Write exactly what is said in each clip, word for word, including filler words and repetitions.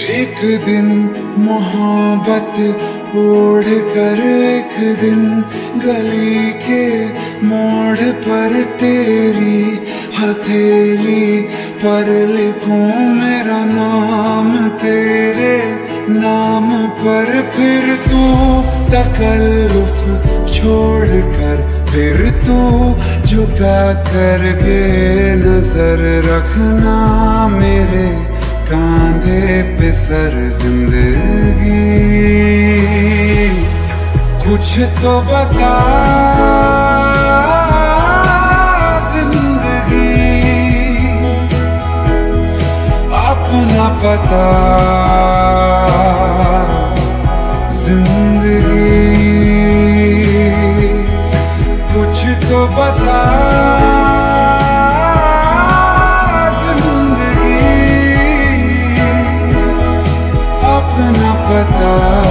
एक दिन मोहब्बत ओढ़ कर एक दिन गली के मोड़ पर तेरी हथेली पर लिखूं मेरा नाम तेरे नाम पर। फिर तू तकल्लुफ छोड़ कर फिर तू झुका करके नजर रखना मेरे कांधे पे सर जिंदगी। कुछ तो बता जिंदगी, अपना पता जिंदगी। कुछ तो बता अपना पता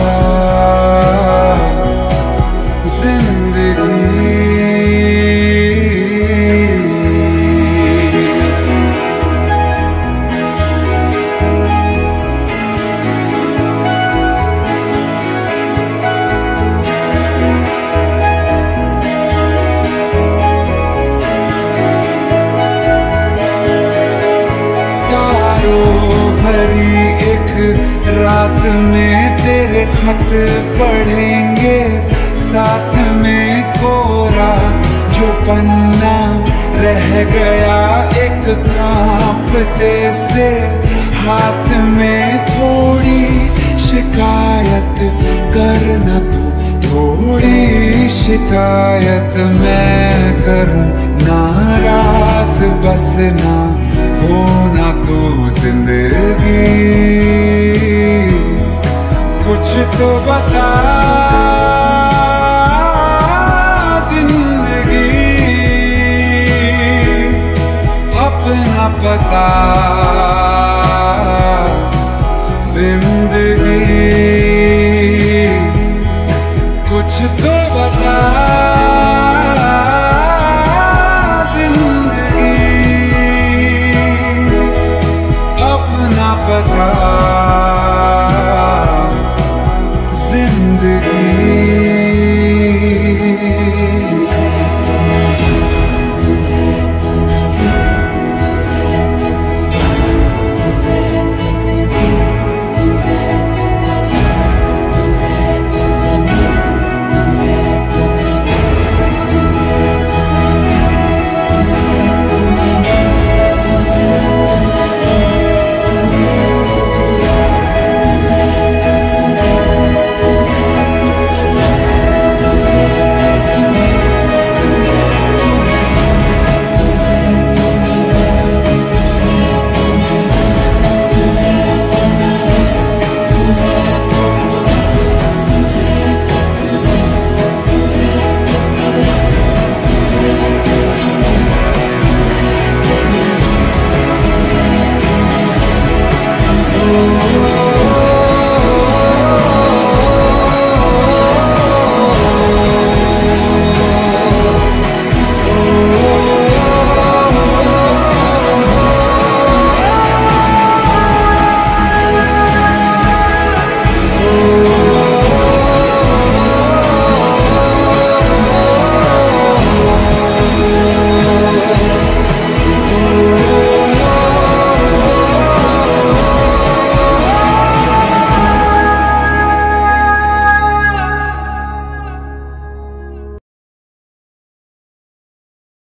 जिंदगी। तारों भरी एक रात में तेरे खत पढ़ेंगे साथ में कोरा जो पन्ना रह गया एक कांपते से हाथ में। थोड़ी शिकायत करना तू थोड़ी शिकायत मैं करूं नाराज बस ना होना तो जिंदगी। कुछ तो बता जिंदगी, अपना पता जिंदगी। कुछ तो बता जिंदगी, अपना पता।